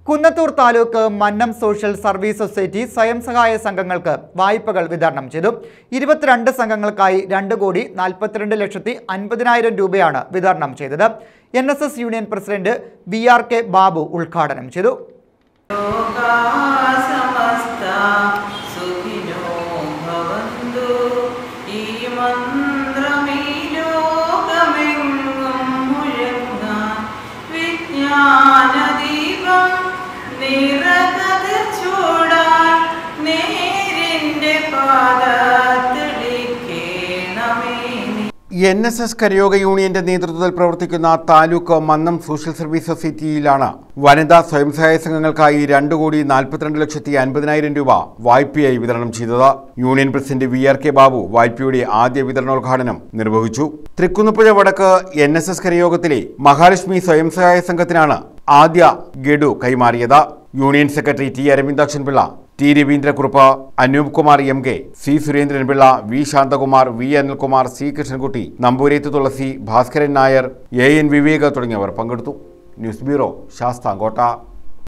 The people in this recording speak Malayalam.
Kunnathur taluk Mannam social service society സ്വയം സഹായ സംഘങ്ങൾക്ക് വായ്പകൾ വിതരണം ചെയ്തു. 22 സംഘങ്ങൾക്കായി 2,42,50,000 രൂപയാണ് വിതരണം ചെയ്തത്. NSS union president BRK Babu ഉദ്ഘാടനം ചെയ്തു. NSS കരയോഗ യൂണിയന്റെ നേതൃത്വത്തിൽ പ്രവർത്തിക്കുന്ന താലൂക്ക് മന്നം സോഷ്യൽ സർവീസ് സൊസൈറ്റിയിലാണ് വനിതാ സ്വയം സഹായ സംഘങ്ങൾക്കായി 2,42,50,000 രൂപ വായ്പയായി വിതരണം ചെയ്തത്. യൂണിയൻ പ്രസിഡന്റ് BRK ബാബു വായ്പയുടെ ആദ്യ വിതരണോദ്ഘാടനം നിർവഹിച്ചു. തൃക്കുന്നപ്പുഴ വടക്ക് NSS കരയോഗത്തിലെ മഹാലക്ഷ്മി സ്വയം സഹായ സംഘത്തിനാണ് ആദ്യ ഗഡു കൈമാറിയത്. Union secretary T. Aravindakshan Pillai, T. Raveendrakurup, Anoop Kumar MK, C. Surendranpillai, V. Shanthakumar, V. Anilkumar, C. Krishnankutty, Namboorethu Thulasi, Bhaskaran Nair, AN Viveka തുടങ്ങിയവർ പങ്കെടുത്തു. News bureau, Sasthamkotta.